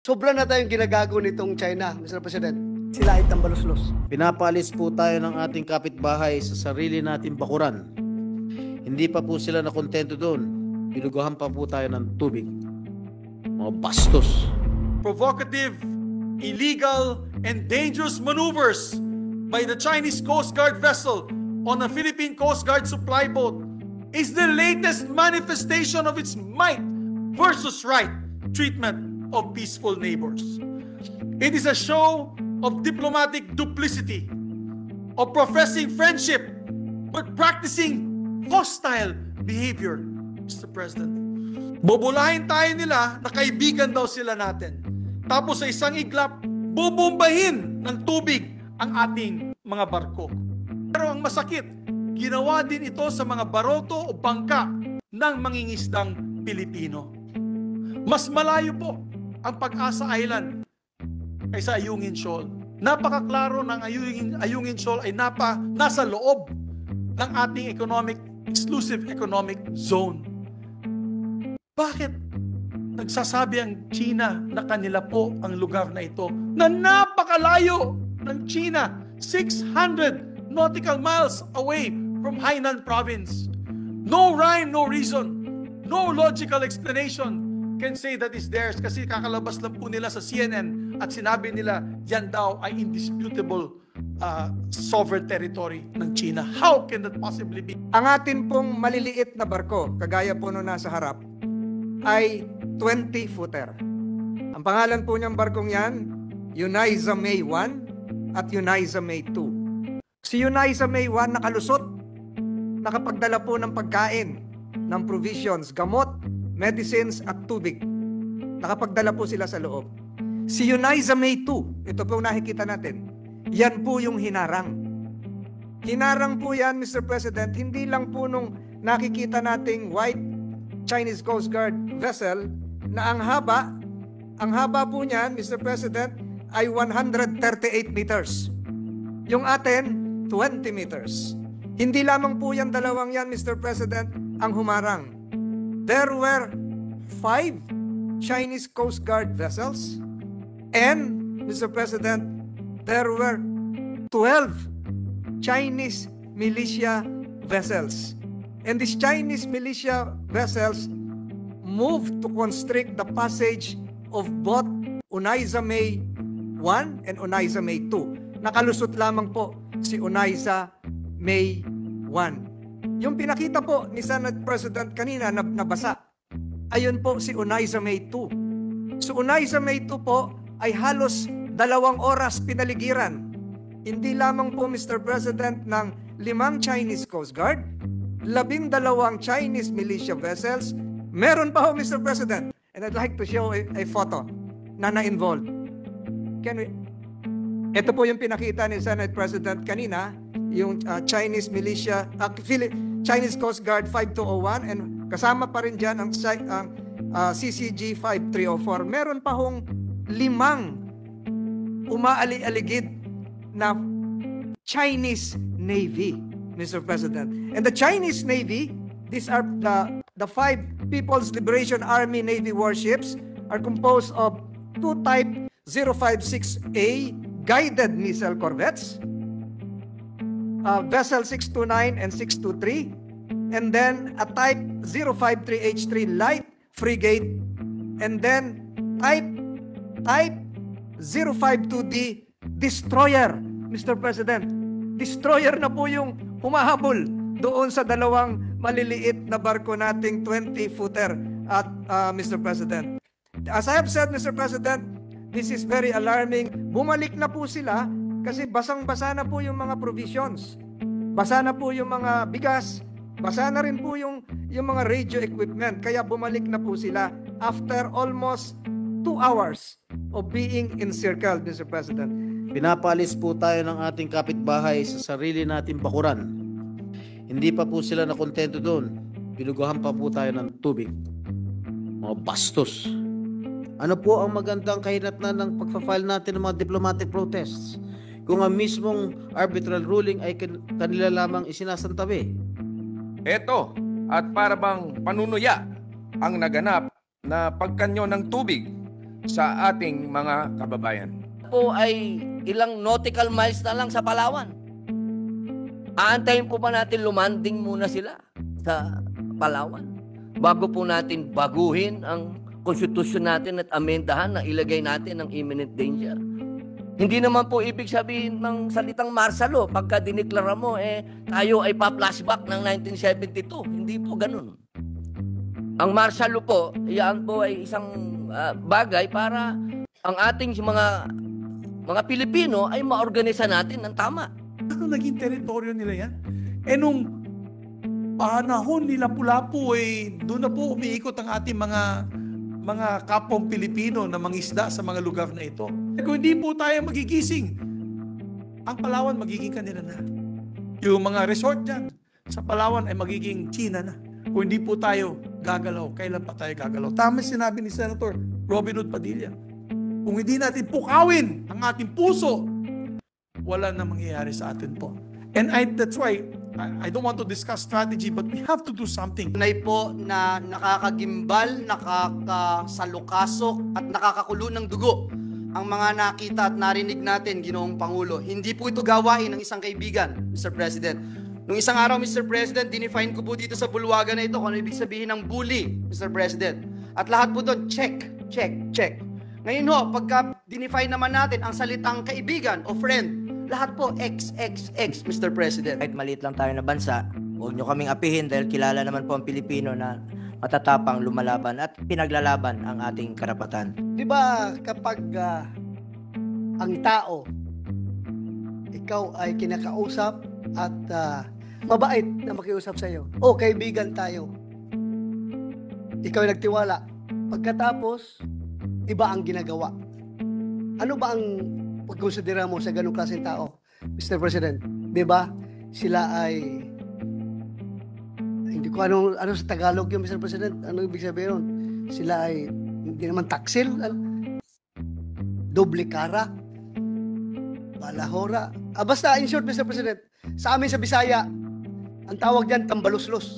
Sobra na tayong ginagago nitong China, Mr. President. Sila ay tambaluslos. Pinapalis po tayo ng ating kapitbahay sa sarili nating bakuran. Hindi pa po sila nakontento doon. Binuguhan pa po tayo ng tubig. Mga bastos. Provocative, illegal, and dangerous maneuvers by the Chinese Coast Guard vessel on a Philippine Coast Guard supply boat is the latest manifestation of its might versus right treatment of peaceful neighbors. It is a show of diplomatic duplicity, of professing friendship, but practicing hostile behavior, Mr. President. Bobolahin tayo nila na kaibigan daw sila natin. Tapos sa isang iglap, bobombahin ng tubig ang ating mga barko. Pero ang masakit, ginawa din ito sa mga baroto o bangka ng mangingisdang Pilipino. Mas malayo po ang Pag-asa Island kaysa Ayungin Shoal. Napakaklaro ng Ayungin Shoal ay nasa loob ng ating exclusive economic zone. Bakit nagsasabi ang China na kanila po ang lugar na ito na napakalayo ng China, 600 nautical miles away from Hainan province? No rhyme, no reason, no logical explanation can say that is theirs kasi kakalabas lang po nila sa CNN at sinabi nila yan daw ay indisputable sovereign territory ng China. How can that possibly be? Ang atin pong maliliit na barko, kagaya po nung nasa harap, ay 20-footer. Ang pangalan po niyang barkong yan, Eunice May 1 at Eunice May 2. Si Eunice May 1 nakalusot, nakapagdala po ng pagkain, ng provisions, gamot, medicines at tubig. Nakapagdala po sila sa loob. Si Eunice May 2, ito po nakikita natin, yan po yung hinarang. Hinarang po yan, Mr. President, hindi lang po nung nakikita nating white Chinese Coast Guard vessel na ang haba po niyan, Mr. President, ay 138 meters. Yung atin, 20 meters. Hindi lamang po yan dalawang yan, Mr. President, ang humarang. There were 5 Chinese Coast Guard vessels and, Mr. President, there were 12 Chinese militia vessels. And these Chinese militia vessels moved to constrict the passage of both Eunice May 1 and Eunice May 2. Nakalusot lamang po si Eunice May 1. Yung pinakita po ni Senate President kanina na nabasa, ayun po si Eunice May 2. So Eunice May 2 po ay halos 2 oras pinaligiran. Hindi lamang po, Mr. President, ng 5 Chinese Coast Guard, 12 Chinese militia vessels, meron pa ho, Mr. President, and I'd like to show a photo na na-involved. Ito po yung pinakita ni Senate President kanina, yung Chinese militia, Chinese Coast Guard 5201, and kasama pa rin dyan ang CCG 5304. Meron pa hong 5 umaali-aligid na Chinese Navy, Mr. President. And the Chinese Navy, these are the 5 People's Liberation Army Navy warships, are composed of 2 Type 056A guided missile corvettes, Vessel 629 and 623, and then a Type 053H3 light frigate, and then Type 052D destroyer, Mr. President. Destroyer na po yung humahabol doon sa 2 maliliit na barko nating 20-footer at Mr. President. As I have said, Mr. President, this is very alarming. Bumalik na po sila kasi basang-basa na po yung mga provisions. Basa na po yung mga bigas. Basa na rin po yung mga radio equipment. Kaya bumalik na po sila after almost 2 hours of being encircled, Mr. President. Pinapalis po tayo ng ating kapitbahay sa sarili nating bakuran. Hindi pa po sila nakontento doon. Binuguhan pa po tayo ng tubig. Mga bastos. Ano po ang magandang kahinatnan ng pagpa-file natin ng mga diplomatic protests kung ang mismong arbitral ruling ay kanila lamang isinasantabi? Eto, at para bang panunuya ang naganap na pagkanyo ng tubig sa ating mga kababayan. Po ay ilang nautical miles na lang sa Palawan. Aantayin po ba natin lumanding muna sila sa Palawan bago po natin baguhin ang konstitusyon natin at amendahan na ilagay natin ang imminent danger? Hindi naman po ibig sabihin ng salitang martial law pagka diniklara mo tayo ay pa-flashback ng 1972. Hindi po ganun. Ang martial law po, iyan po ay isang bagay para ang ating mga Pilipino ay maorganisa natin ng tama. Ano naging teritoryo nila yan? Nung panahon nila Lapu-Lapu, doon na po umiikot ang ating mga kapong Pilipino na mangisda sa mga lugar na ito. Kung hindi po tayo magigising, ang Palawan magiging kanila na. Yung mga resort dyan sa Palawan ay magiging China na. Kung hindi po tayo gagalaw, kailan pa tayo gagalaw? Tama sinabi ni Senator Robin Hood Padilla. Kung hindi natin pukawin ang ating puso, wala na mangyayari sa atin po. And that's why I don't want to discuss strategy, but we have to do something. Tunay po na nakakagimbal, nakakasalukasok at nakakakulo ng dugo ang mga nakita at narinig natin, Ginoong Pangulo. Hindi po ito gawain ng isang kaibigan, Mr. President. Nung isang araw, Mr. President, dinefine ko po dito sa bulwagan na ito kung ano ibig sabihin ng bully, Mr. President. At lahat po doon, check, check, check. Ngayon ho, pagka dinefine naman natin ang salitang kaibigan o friend, lahat po X, Mr. President. Kahit maliit lang tayo na bansa, huwag nyo kaming apihin dahil kilala naman po ang Pilipino na matatapang lumalaban at pinaglalaban ang ating karapatan. Di ba kapag ang tao, ikaw ay kinakausap at mabait na makiusap sa iyo, o kaibigan tayo, ikaw ay nagtiwala. Pagkatapos, iba ang ginagawa. Ano ba ang pagkonsidera mo sa ganung klaseng tao, Mr. President? Di ba? Sila ay hindi ko ano sa Tagalog yun, Mr. President. Ano ibig sabihin nun? Sila ay hindi naman taksil, doble cara, balahora. Basta, in short, Mr. President, sa amin sa Bisaya, ang tawag dyan, tambaluslos.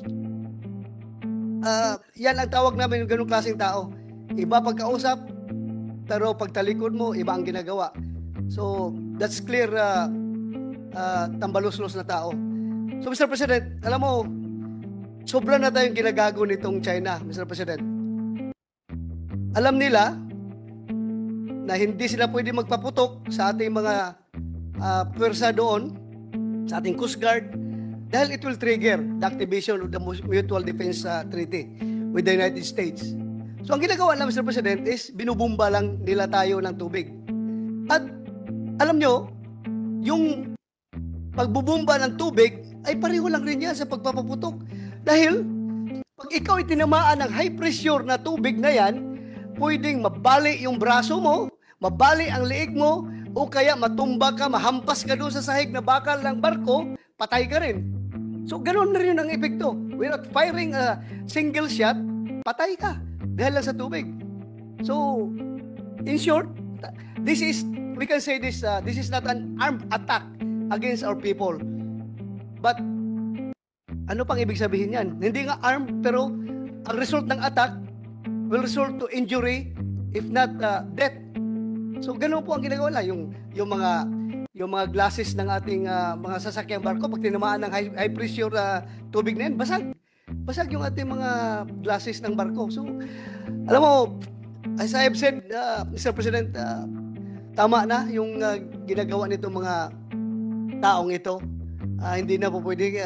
Yan ang tawag namin yung ganung klaseng tao. Iba pagkausap, pero pagtalikod mo, iba ang ginagawa. So, that's clear, tambaluslos na tao. So, Mr. President, alam mo, sobra na tayong ginagago nitong China, Mr. President. Alam nila na hindi sila pwede magpaputok sa ating mga pwersa doon, sa ating Coast Guard, dahil it will trigger the activation of the Mutual Defense Treaty with the United States. So, ang ginagawa lang, Mr. President, is binubumba lang nila tayo ng tubig. At alam nyo, yung pagbubumba ng tubig ay pareho lang rin yan sa pagpapaputok. Dahil, pag ikaw ay tinamaan ng high pressure na tubig na yan, pwedeng mabali yung braso mo, mabali ang liig mo, o kaya matumba ka, mahampas ka doon sa sahig na bakal ng barko, patay ka rin. So, ganoon na rin ang epekto. Without firing a single shot, patay ka dahil lang sa tubig. So, in short, we can say this is not an armed attack against our people. But, ano pang ibig sabihin yan? Hindi nga armed, pero ang result ng attack will result to injury, if not death. So, ganun po ang ginagawa lang. Yung mga glasses ng ating mga sasakyang barko, pag tinamaan ng high pressure tubig na yan, basag. Basag yung ating mga glasses ng barko. So, alam mo, as I have said, Mr. President, tama na yung ginagawa nitong mga taong ito. Hindi na po pwede,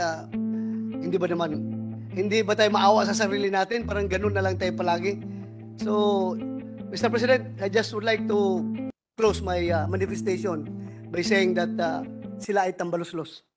hindi ba tayo maawa sa sarili natin? Parang ganun na lang tayo palagi. So, Mr. President, I just would like to close my manifestation by saying that sila ay tambaluslos.